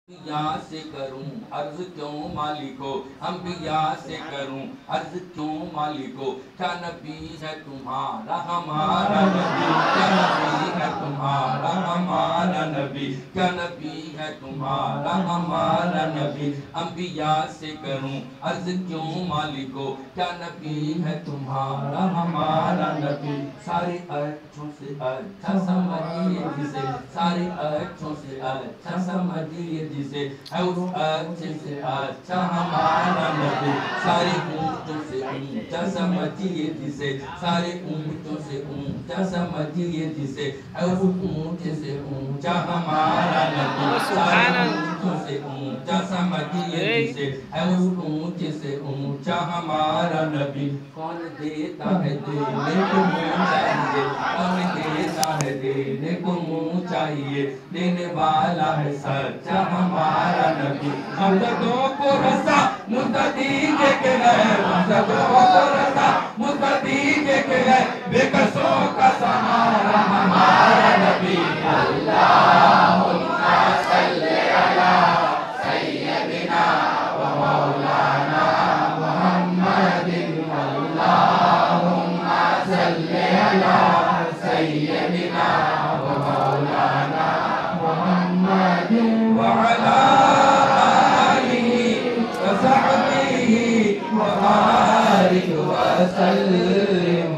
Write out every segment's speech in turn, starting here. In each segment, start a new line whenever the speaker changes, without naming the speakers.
या से करूं अर्ज क्यों मालिको, हम भी या से करूं अर्ज क्यों मालिको। क्या नबी है तुम्हारा हमारा नबी, क्या नबी है तुम्हारा हमारा नबी, क्या नबी है तुम्हारा हमारा नबी। अंबिया से करूं अर्ज क्यों मालिको, क्या नबी है तुम्हारा हमारा नबी। सारे अच्छों से अच्छा समझिए जिसे, सारे अच्छों से अच्छा समझिए जिसे, है उस अच्छे से अच्छा हमारा नबी। सारे ऊंचों से ऊंचा समझिए जिसे, सारे ऊंचों से ऊंचा समझिए जिसे, है उस ऊंचे से ऊंचा हमारा नबी। सारे ऊंचों से ऊंचा समझिए जिसे, है उस ऊंचे से ऊंचा हमारा नबी। कौन देता है देने को मुँह चाहिए, कौन देता है देने को मुँह चाहिए, देने वाला है सच्चा हमारा नबी। मददों को रसा मुस्तदीजे के गए, मददों को रसा मुस्तदीजे के गए, बेकसों का सहारा हमारा नबी। अल्लाहुम्मा सल्ली अला सय्यदिना व मौलाना मुहम्मदिन, अल्लाहुम्मा सल्ली अला सय्यदिना व मौलाना मुहम्मदिन व अला वसल्लिम।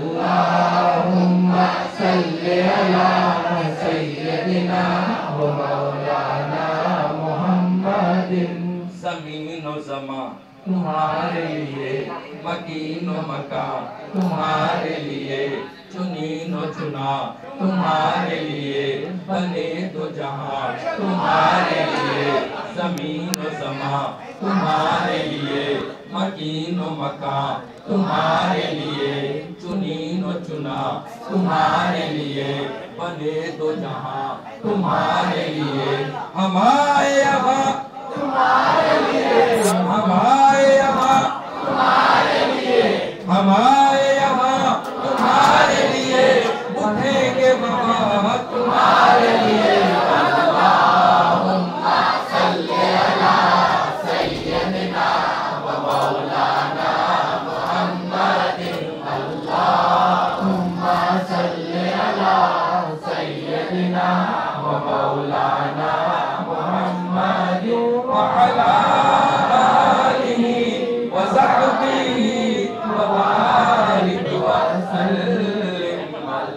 अल्लाहुम्मा सल्ली अला सय्यदिना व मौलाना मुहम्मदिन। ज़मीन व ज़मा तुम्हारे लिए, मकीन व मकान तुम्हारे लिए, चुनीन व चुना तुम्हारे लिए, बने दो जहां तुम्हारे लिए। ज़मीन व ज़मा तुम्हारे लिए, मकीन व मकान तुम्हारे लिए, चुनीन व चुना तुम्हारे लिए, बने दो जहां तुम्हारे लिए। हमारे यहाँ तुम्हारे लिए, हमारे यहाँ तुम्हारे लिए, हमारे यहाँ तुम्हारे लिए, उठेंगे वहाँ तुम्हारे लिए। अल्लाहुम्मा सल्ली अला सय्यदिना व मौलाना मुहम्मदिन, अल्लाहुम्मा सल्ली अला सय्यदिना व मौलाना मुहम्मदिन व अला आलिहि व सहबिहि व बारिक व सल्लिम।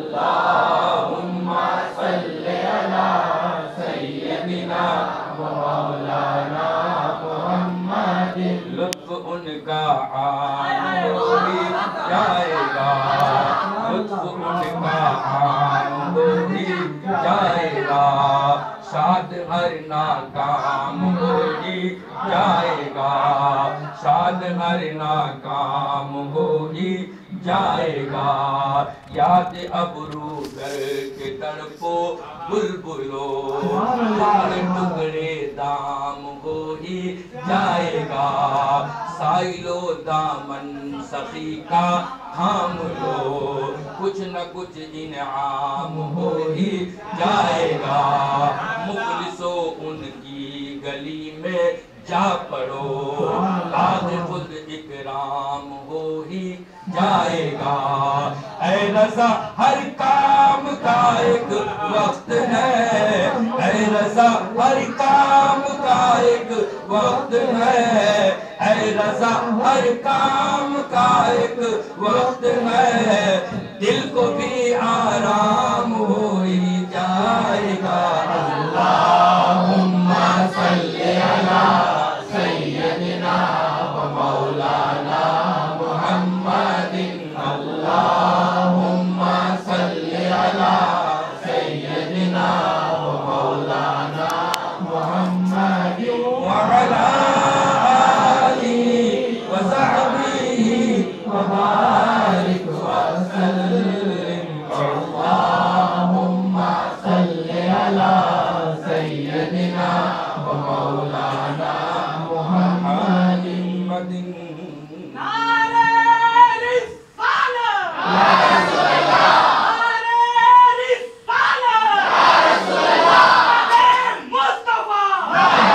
अल्लाहुम्मा सल्ली अला सय्यदिना व मौलाना मुहम्मदिन। लुत्फ उनका आम हो ही जाएगा, लुत्फ उनका आम हो ही जाएगा, शाद हर नाकाम हो ही जाएगा, शाद हर नाकाम हो ही जाएगा। याद अबरू करके तड़पो बुलबुलो, टुकड़े टुकड़े दाम हो ही जाएगा, साइलो दामन सखी का थाम लो, कुछ न कुछ इनाम हो ही जाएगा। मुखलिसो उनकी गली में जा पड़ो, आज खुद इकराम हो ही जाएगा। ऐ रज़ा हर काम का एक वक्त है, ऐ रज़ा हर काम का एक वक्त है, ऐ रज़ा हर काम का एक वक्त है, दिल को भी आराम हो ही जाएगा। अल्लाहुम्मा सल्ली अला सय्यदिना व मौलाना मुहम्मदिन, अल्लाहुम्मा सल्ली अला सय्यदिना व मौलाना मुहम्मदिन व अला आलिहि व सहबिहि व बारिक व सल्लिम। अल्लाहुम्मा सल्ली अला सय्यदिना व मौलाना मुहम्मदिन।
नारे रिसालत, या रसूल अल्लाह, नारे रिसालत, या रसूल अल्लाह, मुस्तफा,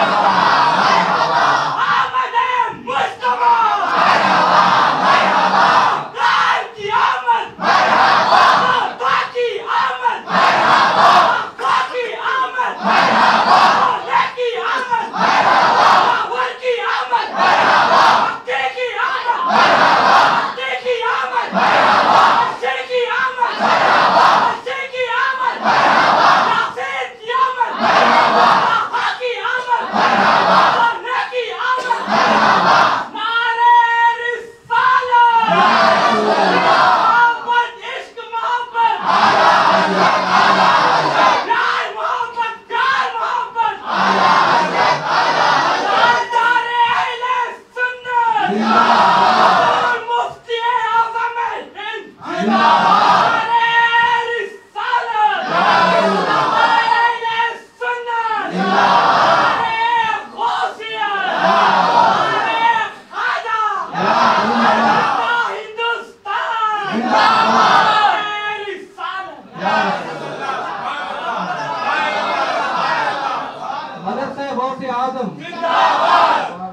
मदरसा गौसे आजम